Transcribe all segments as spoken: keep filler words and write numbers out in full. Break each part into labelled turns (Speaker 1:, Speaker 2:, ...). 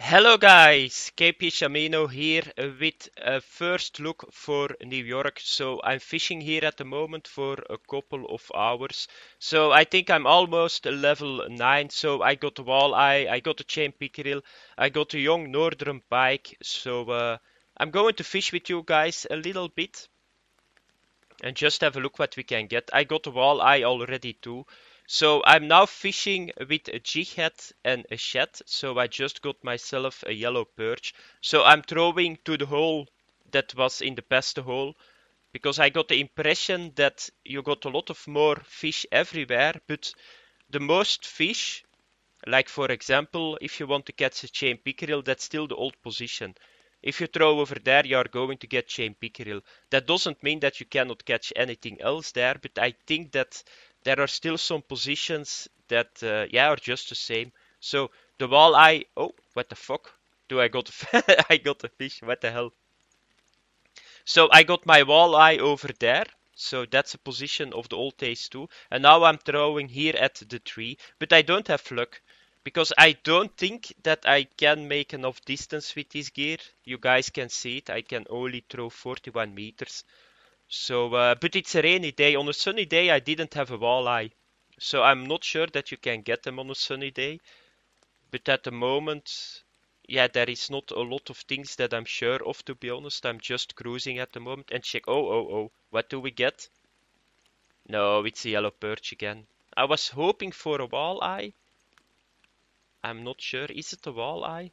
Speaker 1: Hello guys, K P Shamino here with a first look for New York. So I'm fishing here at the moment for a couple of hours. So I think I'm almost level nine. So I got a walleye, I got a chain pickerel, I got a young northern pike. So uh, I'm going to fish with you guys a little bit and just have a look what we can get. I got a walleye already too. So I'm now fishing with a jig head and a shed. So I just got myself a yellow perch. So I'm throwing to the hole that was in the past hole because I got the impression that you got a lot of more fish everywhere, but the most fish, like for example, if you want to catch a chain pickerel, that's still the old position. If you throw over there, you are going to get chain pickerel. That doesn't mean that you cannot catch anything else there, but I think that there are still some positions that, uh, yeah, are just the same. So the walleye, oh, what the fuck? Do I got a, I got a fish? What the hell? So I got my walleye over there. So that's a position of the old days too. And now I'm throwing here at the tree. But I don't have luck. Because I don't think that I can make enough distance with this gear. You guys can see it. I can only throw forty-one meters. So, uh, but it's a rainy day. On a sunny day, I didn't have a walleye. So I'm not sure that you can get them on a sunny day. But at the moment, yeah, there is not a lot of things that I'm sure of, to be honest. I'm just cruising at the moment and check. Oh, oh, oh. What do we get? No, it's a yellow perch again. I was hoping for a walleye. I'm not sure. Is it a walleye?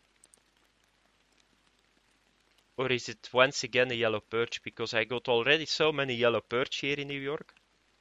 Speaker 1: Or is it once again a yellow perch? Because I got already so many yellow perch here in New York.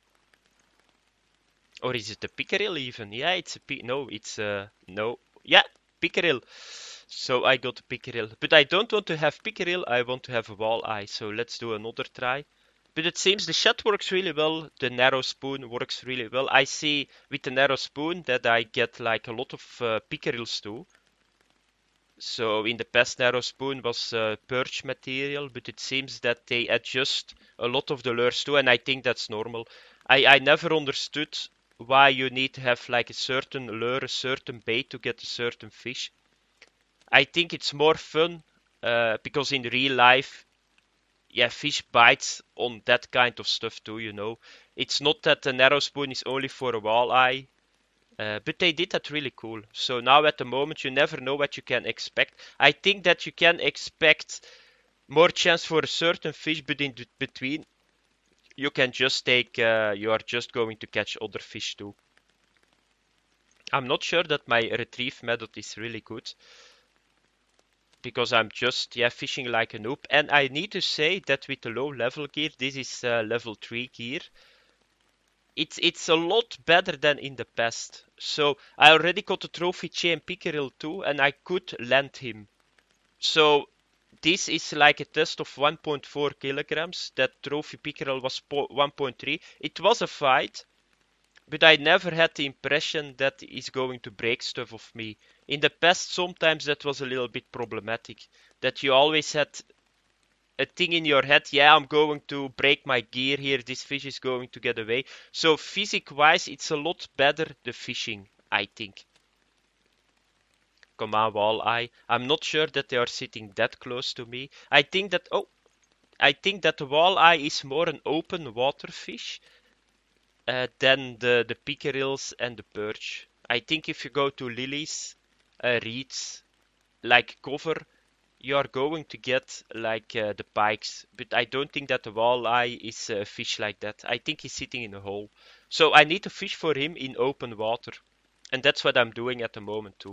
Speaker 1: Or is it a pickerel even? Yeah, it's a pi- no, it's a no. Yeah, pickerel. So I got a pickerel. But I don't want to have pickerel, I want to have a walleye. So let's do another try. But it seems the shot works really well. The narrow spoon works really well. I see with the narrow spoon that I get like a lot of uh, pickerels too. So in the past narrow spoon was uh, perch material, but it seems that they adjust a lot of the lures too, and I think that's normal. I, I never understood why you need to have like a certain lure, a certain bait to get a certain fish. I think it's more fun uh, because in real life, yeah, fish bites on that kind of stuff too, you know. It's not that the narrow spoon is only for a walleye, uh, but they did that really cool. So now at the moment, you never know what you can expect. I think that you can expect more chance for a certain fish, but in between, you can just take, uh, you are just going to catch other fish too. I'm not sure that my retrieve method is really good, because I'm just, yeah, fishing like a noob. And I need to say that with the low level gear, this is uh, level three gear, it's it's a lot better than in the past. So I already got a trophy chain pickerel too, and I could land him. So this is like a test of one point four kilograms. That trophy pickerel was one point three. It was a fight, but I never had the impression that he's going to break stuff of me. In the past, sometimes that was a little bit problematic. That you always had a thing in your head, yeah, I'm going to break my gear here, this fish is going to get away. So physic wise, it's a lot better, the fishing, I think. Come on, walleye. I'm not sure that they are sitting that close to me. I think that, oh, I think that the walleye is more an open water fish uh, than the, the pickerels and the perch. I think if you go to lilies, uh, reeds, like cover, you are going to get like uh, the pikes, but I don't think that the walleye is a fish like that. I think he's sitting in a hole. So I need to fish for him in open water. And that's what I'm doing at the moment too.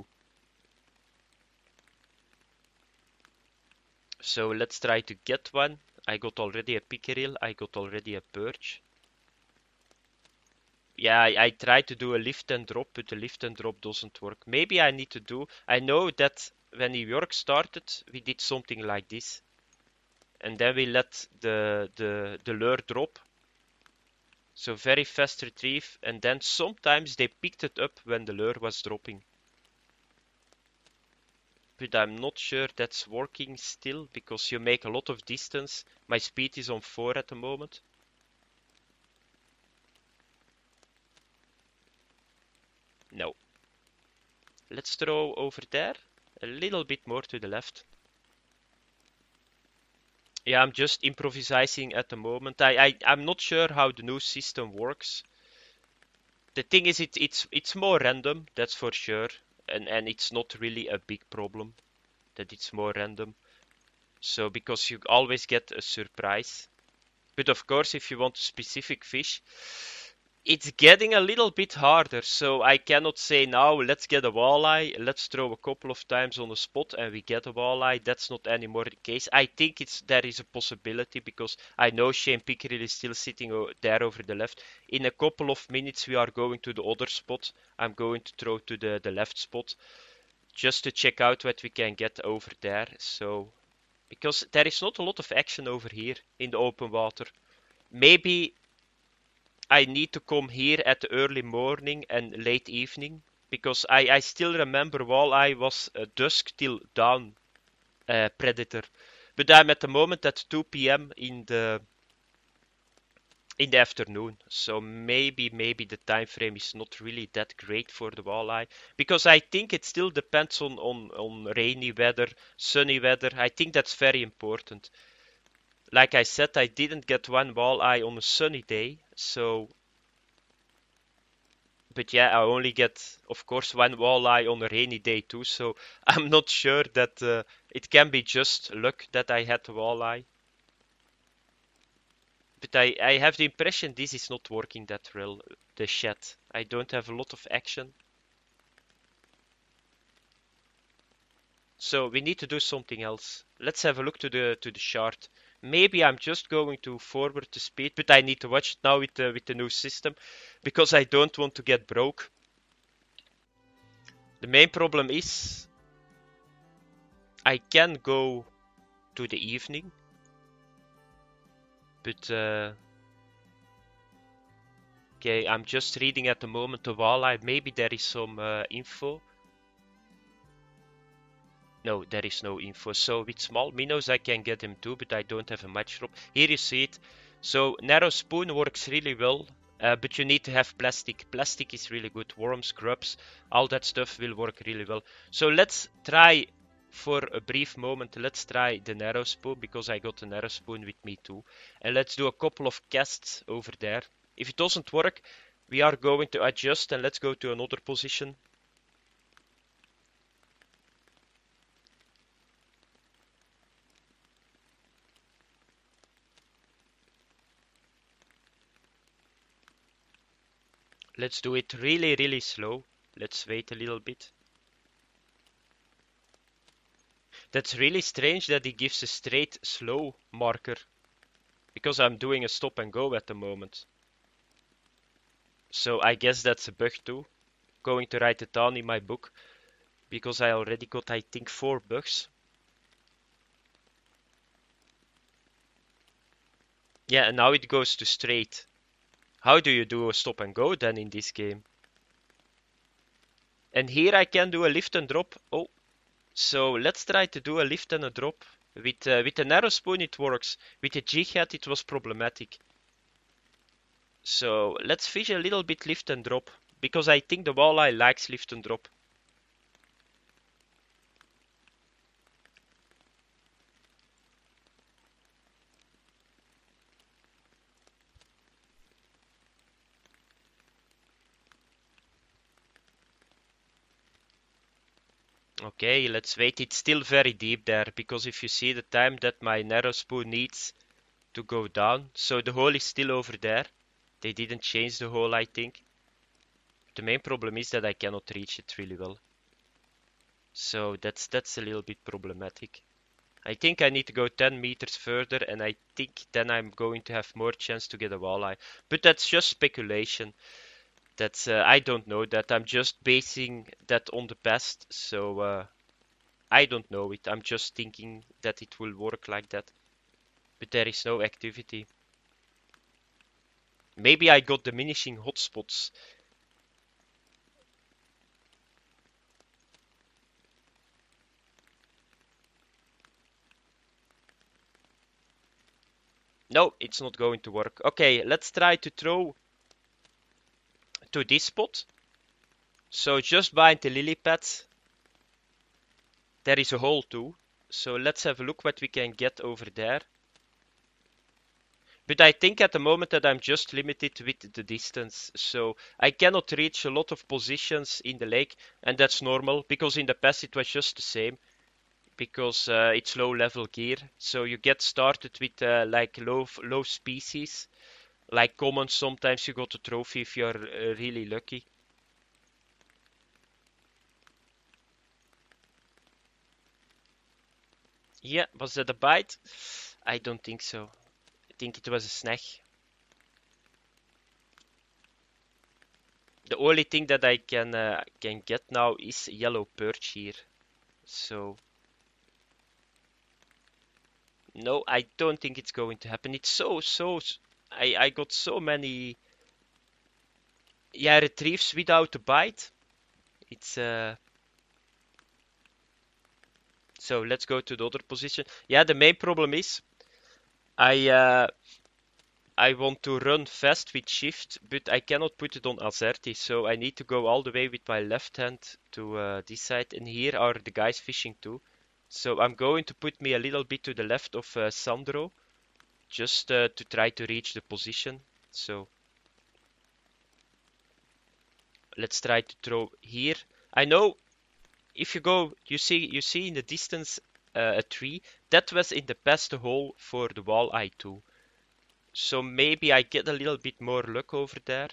Speaker 1: So let's try to get one. I got already a pickerel, I got already a perch. Yeah, I, I tried to do a lift and drop, but the lift and drop doesn't work. Maybe I need to do... I know that when New York started, we did something like this. And then we let the, the, the lure drop. So very fast retrieve, and then sometimes they picked it up when the lure was dropping. But I'm not sure that's working still, because you make a lot of distance. My speed is on four at the moment. No. Let's throw over there. A little bit more to the left. Yeah, I'm just improvising at the moment. I, I, I'm not sure how the new system works. The thing is, it, it's it's more random, that's for sure. And, and it's not really a big problem that it's more random. So, because you always get a surprise. But of course, if you want a specific fish, it's getting a little bit harder. So I cannot say now, let's get a walleye, let's throw a couple of times on the spot and we get a walleye. That's not anymore the case. I think it's there is a possibility because I know Shane Pickerel is still sitting there over the left. In a couple of minutes, we are going to the other spot. I'm going to throw to the, the left spot just to check out what we can get over there. So, because there is not a lot of action over here in the open water. Maybe I need to come here at the early morning and late evening because I, I still remember walleye was a dusk till dawn uh, predator. But I'm at the moment at two p m in the in the afternoon, so maybe maybe the time frame is not really that great for the walleye because I think it still depends on on on rainy weather, sunny weather. I think that's very important. Like I said, I didn't get one walleye on a sunny day, so. But yeah, I only get, of course, one walleye on a rainy day too, so I'm not sure that uh, it can be just luck that I had a walleye. But I, I have the impression this is not working that well, the shed. I don't have a lot of action. So we need to do something else. Let's have a look to the to the chart. Maybe I'm just going to forward the speed, but I need to watch it now with the, with the new system because I don't want to get broke. The main problem is I can go to the evening, but uh, okay, I'm just reading at the moment the walleye. Maybe there is some uh, info. No, there is no info. So with small minnows I can get them too, but I don't have a match drop. Here you see it. So narrow spoon works really well, uh, but you need to have plastic. Plastic is really good. Worms, grubs, all that stuff will work really well. So let's try for a brief moment. Let's try the narrow spoon because I got the narrow spoon with me too. And let's do a couple of casts over there. If it doesn't work, we are going to adjust and let's go to another position. Let's do it really, really slow. Let's wait a little bit. That's really strange that he gives a straight slow marker. Because I'm doing a stop and go at the moment. So I guess that's a bug too. Going to write it down in my book. Because I already got, I think, four bugs. Yeah, and now it goes to straight. How do you do a stop and go then in this game? And here I can do a lift and drop. Oh, so let's try to do a lift and a drop. With uh, with a narrow spoon it works. With a jig head it was problematic. So let's fish a little bit lift and drop. Because I think the walleye likes lift and drop. Okay, let's wait. It's still very deep there, because if you see the time that my narrow spoon needs to go down, so the hole is still over there. They didn't change the hole, I think. The main problem is that I cannot reach it really well. So that's that's a little bit problematic. I think I need to go ten meters further, and I think then I'm going to have more chance to get a walleye. But that's just speculation. That's uh, I don't know that. I'm just basing that on the past, so uh, I don't know it. I'm just thinking that it will work like that. But there is no activity. Maybe I got diminishing hotspots. No, it's not going to work. Okay, let's try to throw to this spot. So just behind the lily pad. There is a hole too. So let's have a look what we can get over there. But I think at the moment that I'm just limited with the distance. So I cannot reach a lot of positions in the lake. And that's normal, because in the past it was just the same. Because uh, it's low level gear. So you get started with uh, like low, low species. Like common, sometimes you got a trophy if you're uh, really lucky. Yeah, was that a bite? I don't think so. I think it was a snack. The only thing that I can uh, can get now is yellow perch here. So no, I don't think it's going to happen. It's so so. I I got so many yeah retrieves without a bite. It's uh. So let's go to the other position. Yeah, the main problem is I uh I want to run fast with shift, but I cannot put it on Azerty, so I need to go all the way with my left hand to uh, this side, and here are the guys fishing too. So I'm going to put me a little bit to the left of uh, Sandro, just uh, to try to reach the position. So let's try to throw here. I know if you go, you see, you see in the distance uh, a tree. That was in the past hole for the walleye too. So maybe I get a little bit more luck over there.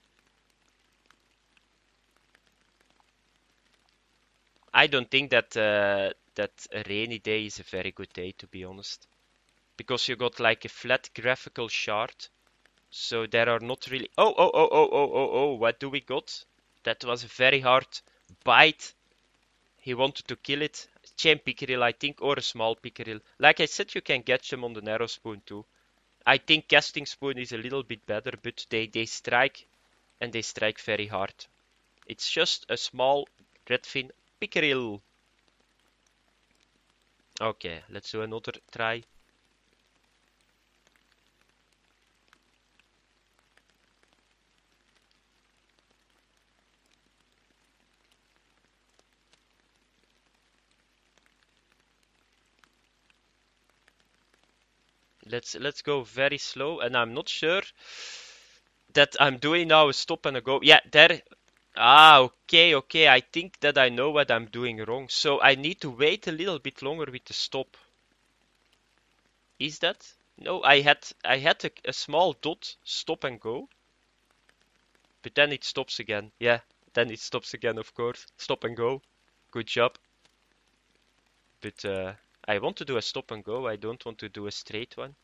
Speaker 1: I don't think that uh, that a rainy day is a very good day, to be honest, because you got like a flat graphical chart, so there are not really. Oh oh oh oh oh oh oh! What do we got? That was a very hard bite. He wanted to kill it. Chain pickerel, I think, or a small pickerel. Like I said, you can catch them on the narrow spoon too. I think casting spoon is a little bit better, but they they strike, and they strike very hard. It's just a small redfin pickerel. Okay, let's do another try. Let's let's go very slow, and I'm not sure that I'm doing now a stop and a go. Yeah, there. Ah, okay, okay. I think that I know what I'm doing wrong. So I need to wait a little bit longer with the stop. Is that? No, I had I had a, a small dot stop and go, but then it stops again. Yeah, then it stops again, of course. Stop and go. Good job. But uh, I want to do a stop and go. I don't want to do a straight one.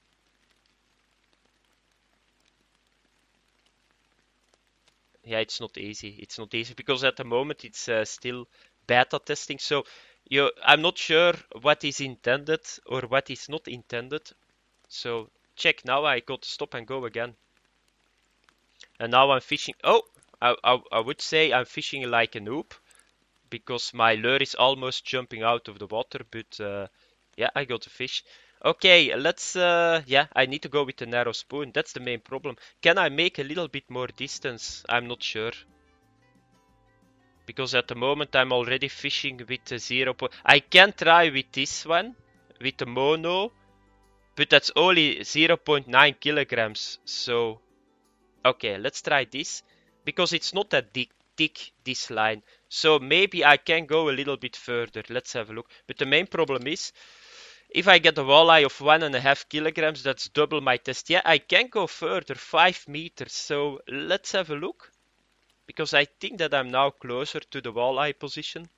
Speaker 1: Yeah, it's not easy. It's not easy because at the moment it's uh, still beta testing. So you, I'm not sure what is intended or what is not intended. So check now. I got to stop and go again. And now I'm fishing. Oh, I, I, I would say I'm fishing like a noob because my lure is almost jumping out of the water. But uh, yeah, I got a fish. Okay, let's, uh, yeah, I need to go with the narrow spoon. That's the main problem. Can I make a little bit more distance? I'm not sure. Because at the moment I'm already fishing with a zero point. I can try with this one, with the mono, but that's only zero point nine kilograms. So, okay, let's try this. Because it's not that thick, thick, this line. So maybe I can go a little bit further. Let's have a look. But the main problem is, if I get a walleye of one and a half kilograms, that's double my test. Yeah, I can go further, five meters. So let's have a look. Because I think that I'm now closer to the walleye position.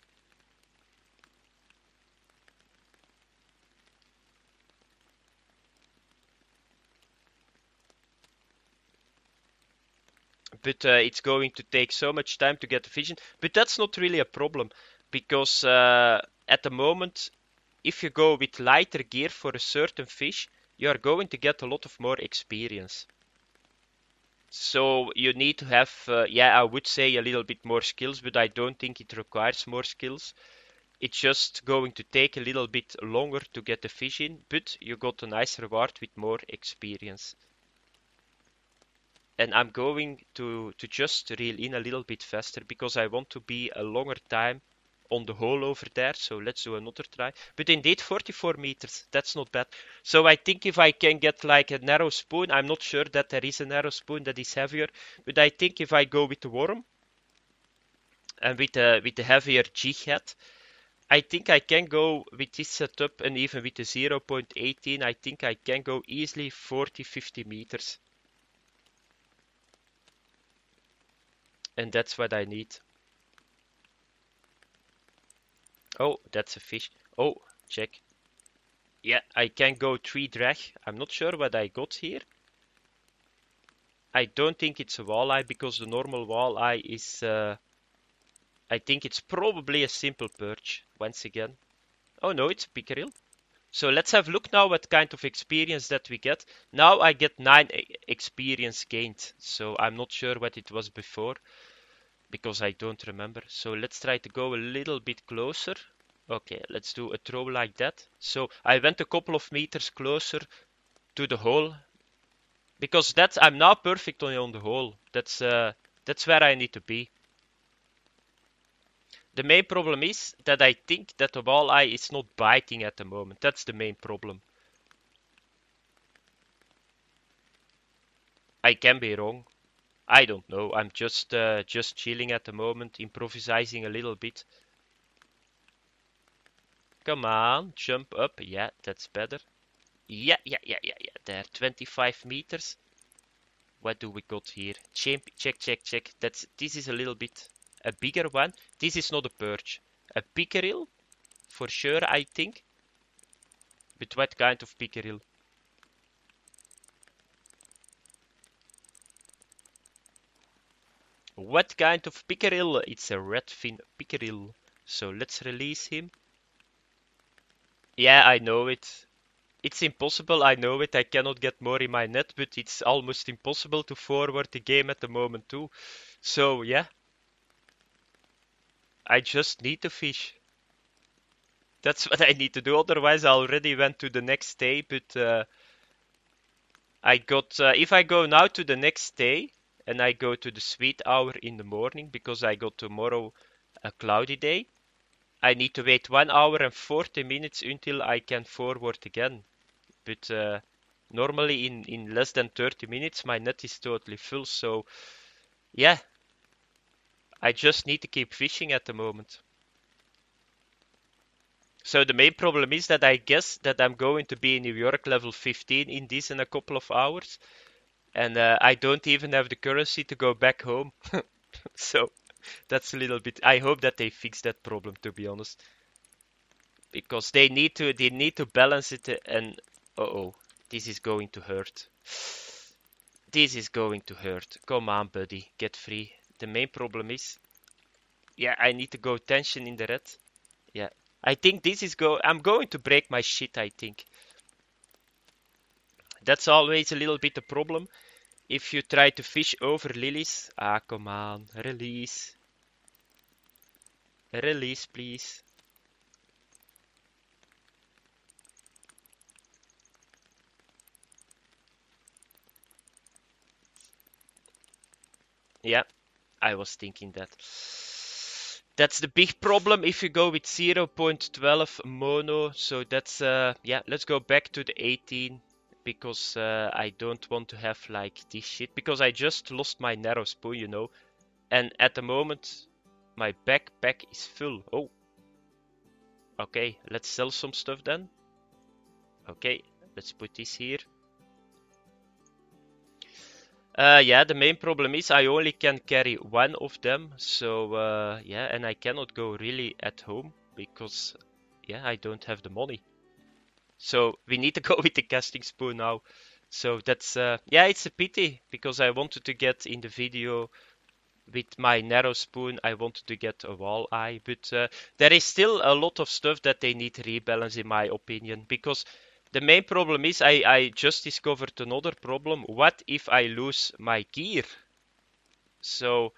Speaker 1: But uh, it's going to take so much time to get the vision. But that's not really a problem. Because uh, at the moment, if you go with lighter gear for a certain fish, you are going to get a lot of more experience. So you need to have, uh, yeah, I would say a little bit more skills, but I don't think it requires more skills. It's just going to take a little bit longer to get the fish in, but you got a nice reward with more experience. And I'm going to, to just reel in a little bit faster because I want to be a longer time on the hole over there, so let's do another try. But indeed, forty-four meters, that's not bad. So I think if I can get like a narrow spoon, I'm not sure that there is a narrow spoon that is heavier, but I think if I go with the worm and with a, with a heavier jig head, I think I can go with this setup, and even with the zero point one eight, I think I can go easily forty, fifty meters. And that's what I need. Oh, that's a fish. Oh, check. Yeah, I can go three drag. I'm not sure what I got here. I don't think it's a walleye, because the normal walleye is... Uh, I think it's probably a simple perch, once again. Oh no, it's a pickerel. So let's have a look now what kind of experience that we get. Now I get nine experience gained. So I'm not sure what it was before, because I don't remember. So let's try to go a little bit closer. Okay, let's do a throw like that. So I went a couple of meters closer to the hole, because that's I'm now perfectly on the hole. That's uh, that's where I need to be. The main problem is that I think that the walleye is not biting at the moment. That's the main problem. I can be wrong. I don't know. I'm just uh, just chilling at the moment, improvising a little bit. Come on, jump up. Yeah, that's better. Yeah, yeah, yeah, yeah, yeah. There, twenty-five meters. What do we got here? Check, check, check, check. That's this is a little bit a bigger one. This is not a perch. A pickerel, for sure, I think. But what kind of pickerel? What kind of pickerel? It's a redfin pickerel. So let's release him. Yeah, I know it. It's impossible, I know it. I cannot get more in my net, but it's almost impossible to forward the game at the moment too. So yeah, I just need to fish. That's what I need to do. Otherwise, I already went to the next day. But uh, I got uh, if I go now to the next day and I go to the sweet hour in the morning, because I got tomorrow a cloudy day, I need to wait one hour and forty minutes until I can forward again. But uh, normally in, in less than thirty minutes my net is totally full. So yeah, I just need to keep fishing at the moment. So the main problem is that I guess that I'm going to be in New York level fifteen in this in a couple of hours. And uh, I don't even have the currency to go back home. So that's a little bit... I hope that they fix that problem, to be honest. Because they need to they need to balance it, and uh-oh, this is going to hurt. This is going to hurt. Come on, buddy, get free. The main problem is... Yeah, I need to go tension in the red. Yeah. I think this is go... I'm going to break my shit, I think. That's always a little bit a problem. If you try to fish over lilies. Ah, come on. Release. Release, please. Yeah, I was thinking that. That's the big problem if you go with zero point one two mono. So that's, uh, yeah, let's go back to the eighteen. Because uh, I don't want to have like this shit. Because I just lost my narrow spoon, you know. And at the moment, my backpack is full. Oh. Okay, let's sell some stuff then. Okay, let's put this here. Uh, yeah, the main problem is I only can carry one of them. So, uh, yeah, and I cannot go really at home. Because, yeah, I don't have the money. So we need to go with the casting spoon now. So that's, uh, yeah, it's a pity, because I wanted to get in the video with my narrow spoon, I wanted to get a walleye. But uh, there is still a lot of stuff that they need to rebalance, in my opinion. Because the main problem is I, I just discovered another problem. What if I lose my gear? So,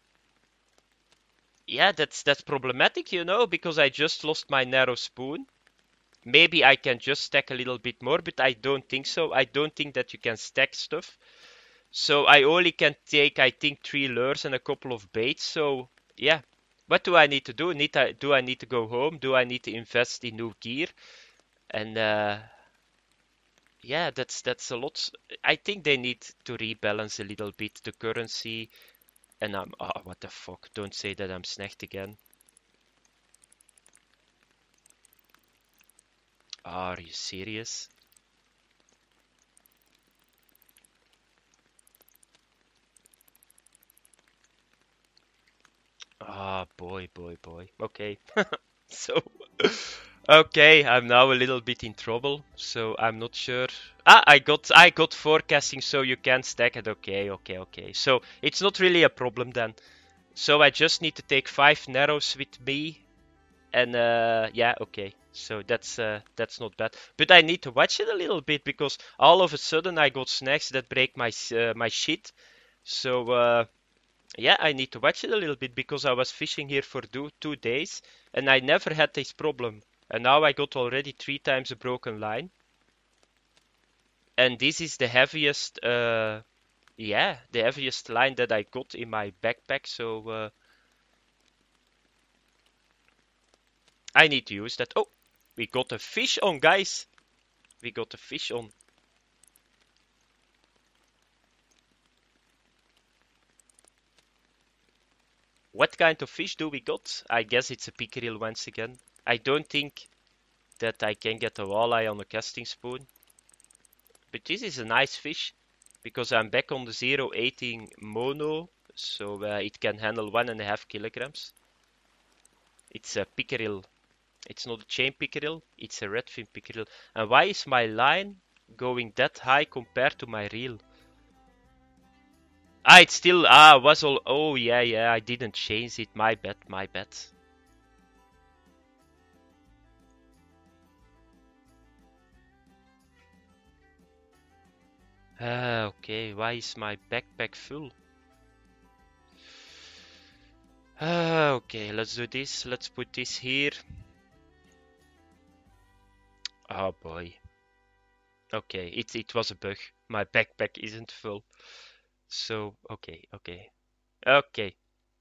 Speaker 1: yeah, that's, that's problematic, you know, because I just lost my narrow spoon. Maybe I can just stack a little bit more, but I don't think so. I don't think that you can stack stuff. So I only can take, I think, three lures and a couple of baits. So, yeah. What do I need to do? Need I, do I need to go home? Do I need to invest in new gear? And uh, yeah, that's that's a lot. I think they need to rebalance a little bit the currency. And I'm, oh, what the fuck? Don't say that I'm snagged again. Are you serious? Ah, boy, boy, boy. Okay. So, okay, I'm now a little bit in trouble, so I'm not sure. Ah, I got I got forecasting, so you can stack it. Okay, okay, okay. So it's not really a problem then. So I just need to take five narrows with me, and uh, yeah, okay. So that's uh, that's not bad. But I need to watch it a little bit because all of a sudden I got snacks that break my uh, my shit. So uh, yeah, I need to watch it a little bit because I was fishing here for two, two days and I never had this problem. And now I got already three times a broken line. And this is the heaviest, uh, yeah, the heaviest line that I got in my backpack. So uh, I need to use that. Oh, we got a fish on, guys. We got a fish on. What kind of fish do we got? I guess it's a pickerel once again. I don't think that I can get a walleye on a casting spoon. But this is a nice fish because I'm back on the zero eighteen mono, so uh, it can handle one and a half kilograms. It's a pickerel. It's not a chain pickerel, it's a redfin pickerel. And why is my line going that high compared to my reel? Ah, it's still, ah, was all, oh yeah, yeah, I didn't change it, my bad, my bad. Ah, okay, why is my backpack full? Ah, okay, let's do this, let's put this here. Oh boy. Okay, it, it was a bug. My backpack isn't full. So, okay, okay. Okay.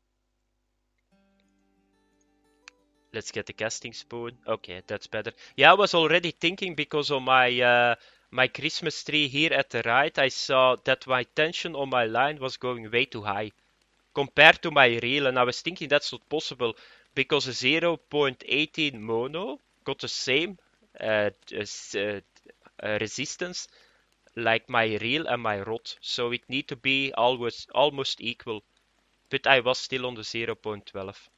Speaker 1: Let's get the casting spoon. Okay, that's better. Yeah, I was already thinking because on my uh, my Christmas tree here at the right, I saw that my tension on my line was going way too high compared to my reel, and I was thinking that's not possible because a zero point one eight mono got the same uh, uh, uh, resistance like my reel and my rod, so it need to be always almost equal. But I was still on the zero point one two.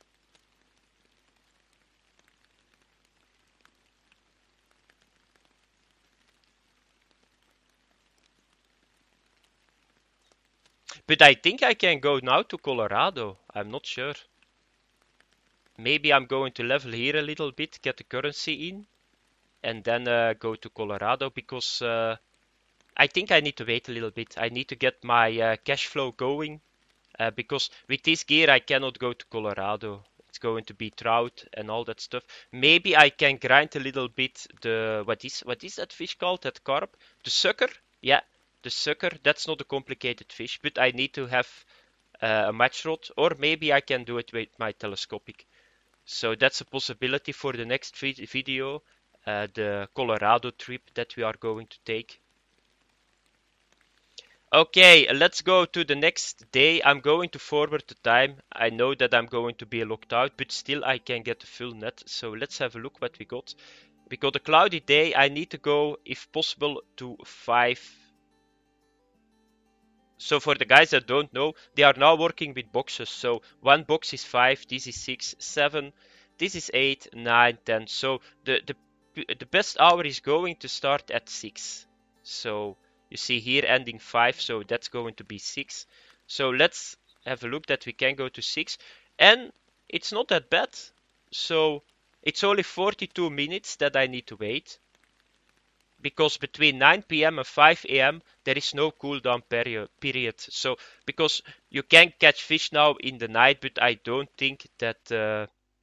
Speaker 1: But I think I can go now to Colorado. I'm not sure. Maybe I'm going to level here a little bit, get the currency in, and then uh, go to Colorado because uh, I think I need to wait a little bit. I need to get my uh, cash flow going uh, because with this gear I cannot go to Colorado. It's going to be trout and all that stuff. Maybe I can grind a little bit the what is what is that fish called? That carp? The sucker? Yeah, the sucker. That's not a complicated fish, but I need to have uh, a match rod, or maybe I can do it with my telescopic. So that's a possibility for the next video, uh, the Colorado trip that we are going to take. Okay, let's go to the next day. I'm going to forward the time. I know that I'm going to be locked out, but still I can get the full net. So let's have a look what we got. We got a cloudy day. I need to go, if possible, to five. So for the guys that don't know, they are now working with boxes. So one box is five, this is six, seven, this is eight, nine, ten. So the, the, the best hour is going to start at six. So you see here ending five, so that's going to be six. So let's have a look that we can go to six. And it's not that bad. So it's only forty-two minutes that I need to wait. Because between nine p m and five a m there is no cooldown period, period. So because you can catch fish now in the night, but I don't think that uh,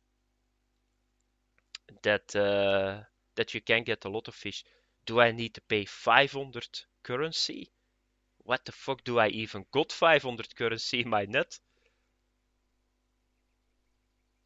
Speaker 1: that uh, that you can get a lot of fish. Do I need to pay five hundred currency? What the fuck, do I even got five hundred currency in my net?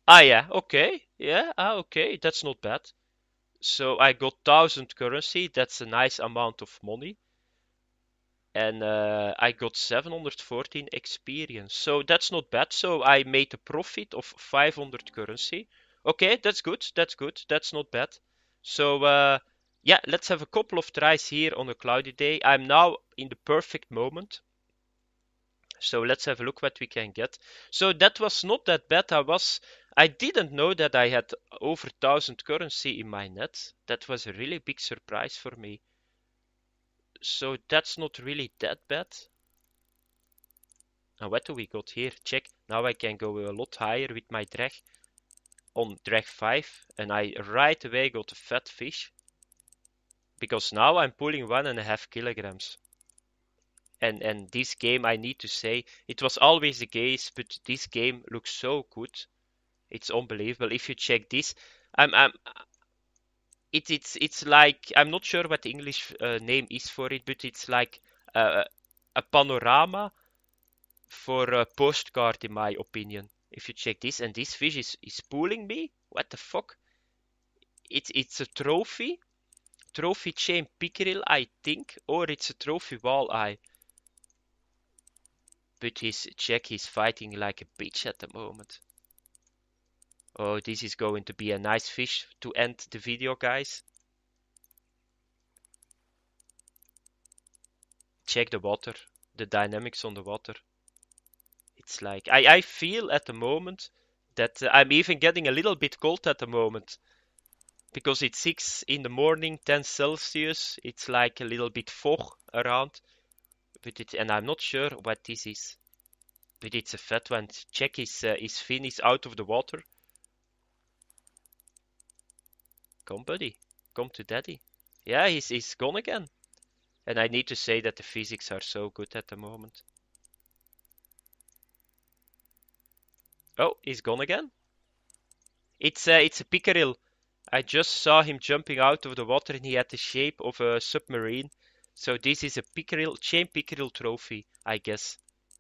Speaker 1: Ah, yeah, okay. Yeah, ah, okay. That's not bad. So I got one thousand currency. That's a nice amount of money. And uh, I got seven hundred fourteen experience. So that's not bad. So I made a profit of five hundred currency. Okay, that's good. That's good. That's not bad. So uh, yeah, let's have a couple of tries here on a cloudy day. I'm now in the perfect moment. So let's have a look what we can get. So that was not that bad. I was I didn't know that I had over one thousand currency in my net. That was a really big surprise for me. So that's not really that bad. And what do we got here? Check. Now I can go a lot higher with my drag on drag five. And I right away got a fat fish. Because now I'm pulling one and a half kilograms. And and this game, I need to say, it was always the case, but this game looks so good. It's unbelievable. If you check this, I'm I'm it, it's it's like, I'm not sure what the English uh, name is for it, but it's like uh, a panorama for a postcard, in my opinion. If you check this, and this fish is is pulling me. What the fuck? It's it's a trophy, trophy chain pickerel, I think, or it's a trophy walleye. But he's check, he's fighting like a bitch at the moment. Oh, this is going to be a nice fish to end the video, guys. Check the water, the dynamics on the water. It's like, I, I feel at the moment that uh, I'm even getting a little bit cold at the moment. Because it's six in the morning, ten Celsius. It's like a little bit fog around. But it, and I'm not sure what this is. But it's a fat one. Check, his, uh, his fin is out of the water. Come, buddy. Come to daddy. Yeah, he's, he's gone again. And I need to say that the physics are so good at the moment. Oh, he's gone again. It's, uh, it's a pickerel. I just saw him jumping out of the water and he had the shape of a submarine. So this is a pickerel, chain pickerel trophy, I guess.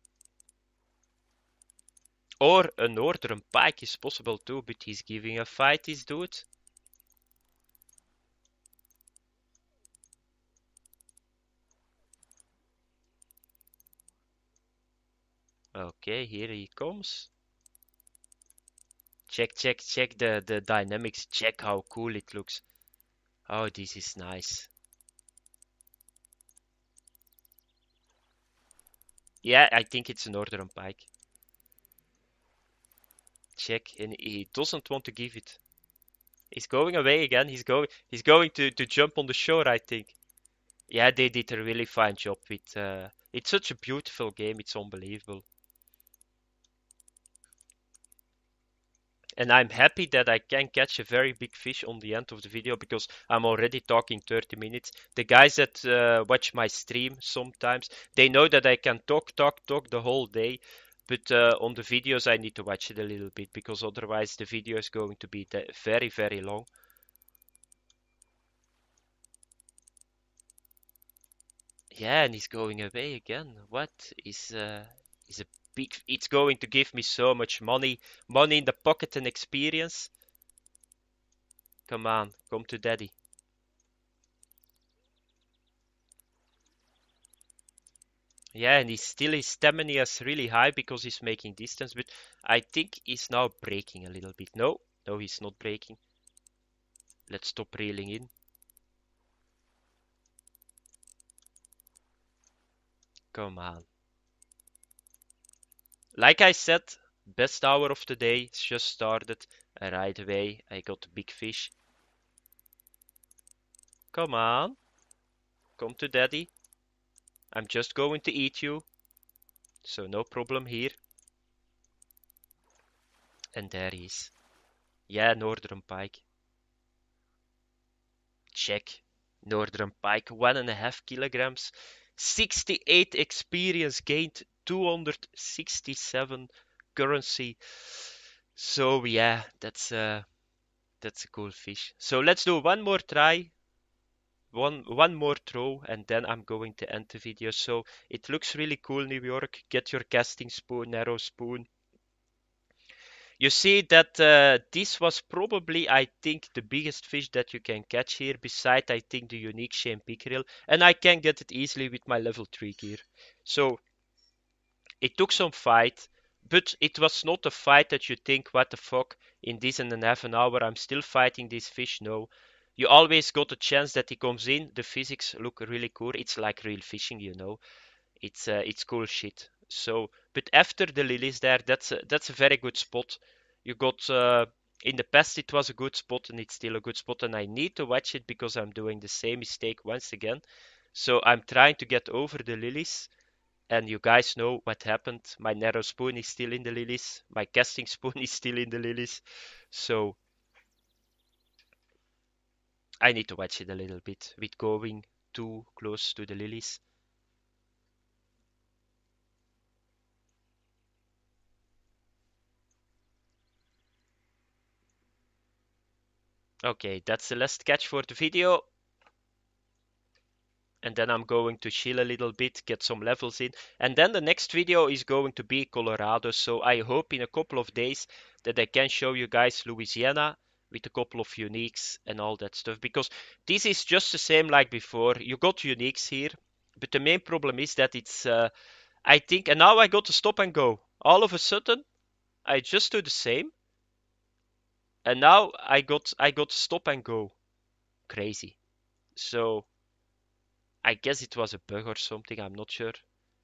Speaker 1: Or a northern pike is possible too, but he's giving a fight, this dude. Okay, here he comes. Check, check, check the, the dynamics. Check how cool it looks. Oh, this is nice. Yeah, I think it's a northern pike. Check, and he doesn't want to give it. He's going away again. He's going. He's going to to jump on the shore, I think. Yeah, they did a really fine job with. Uh, it's such a beautiful game. It's unbelievable. And I'm happy that I can catch a very big fish on the end of the video because I'm already talking thirty minutes. The guys that uh, watch my stream sometimes, they know that I can talk, talk, talk the whole day. But uh, on the videos, I need to watch it a little bit because otherwise the video is going to be very, very long. Yeah, and he's going away again. What is uh, is a big? It's going to give me so much money, money in the pocket and experience. Come on, come to daddy. Yeah, and he's still his stamina is really high because he's making distance, but I think he's now breaking a little bit. No, no, he's not breaking. Let's stop reeling in. Come on. Like I said, best hour of the day just started. Right away, I got a big fish. Come on. Come to daddy. I'm just going to eat you. So no problem here. And there he is. Yeah, northern pike. Check. Northern pike, one and a half kilograms. sixty-eight experience gained, two hundred sixty-seven currency. So yeah, that's uh that's a cool fish. So let's do one more try. One one more throw and then I'm going to end the video. So it looks really cool, New York. Get your casting spoon, narrow spoon. You see that uh, this was probably, I think, the biggest fish that you can catch here, beside, I think, the unique shame pickerel, and I can get it easily with my level three gear. So it took some fight, but it was not a fight that you think, what the fuck, in this and a half an hour I'm still fighting this fish. No, you always got a chance that he comes in. The physics look really cool. It's like real fishing, you know. It's uh, it's cool shit. So, but after the lilies there, that's a, that's a very good spot. You got uh, in the past it was a good spot, and it's still a good spot, and I need to watch it because I'm doing the same mistake once again. So I'm trying to get over the lilies, and you guys know what happened. My narrow spoon is still in the lilies. My casting spoon is still in the lilies. So I need to watch it a little bit with going too close to the lilies. Okay, that's the last catch for the video. And then I'm going to chill a little bit, get some levels in. And then the next video is going to be Colorado. So I hope in a couple of days that I can show you guys Louisiana with a couple of uniques and all that stuff. Because this is just the same like before. You got uniques here. But the main problem is that it's, uh, I think, and now I got to stop and go. All of a sudden, I just do the same. And now I got, I got to stop and go. Crazy. So I guess it was a bug or something. I'm not sure.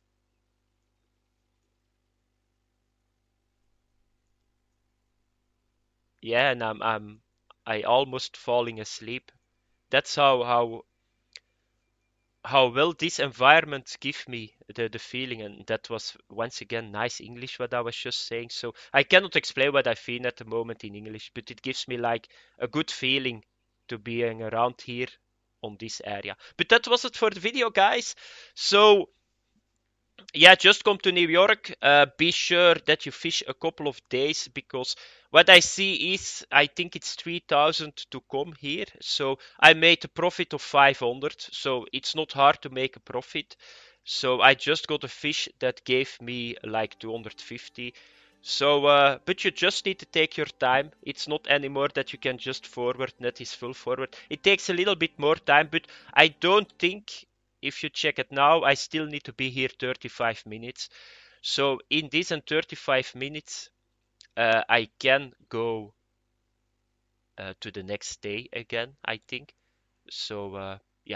Speaker 1: Yeah, and I'm I'm I almost falling asleep. That's how how how well this environment give me the the feeling, and that was once again nice English what I was just saying. So I cannot explain what I feel at the moment in English, but it gives me like a good feeling to being around here on this area. But that was it for the video, guys. So yeah, just come to New York. Uh, be sure that you fish a couple of days, because what I see is I think it's three thousand to come here. So I made a profit of five hundred. So it's not hard to make a profit. So I just got a fish that gave me like two hundred fifty. So, uh, but you just need to take your time. It's not anymore that you can just forward, net is full forward. It takes a little bit more time, but I don't think, if you check it now, I still need to be here thirty-five minutes. So in this and thirty-five minutes, uh, I can go uh, to the next day again, I think. So uh, yeah,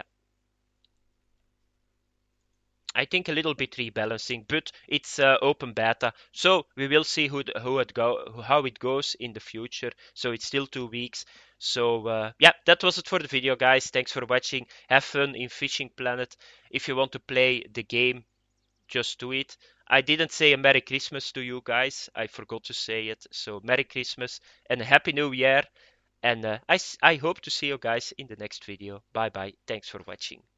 Speaker 1: I think a little bit rebalancing, but it's uh, open beta, so we will see who, who it go how it goes in the future. So it's still two weeks. So uh, yeah, that was it for the video, guys. Thanks for watching. Have fun in Fishing Planet. If you want to play the game, just do it. I didn't say a Merry Christmas to you guys. I forgot to say it. So Merry Christmas and a Happy New Year. And uh, I, I hope to see you guys in the next video. Bye bye. Thanks for watching.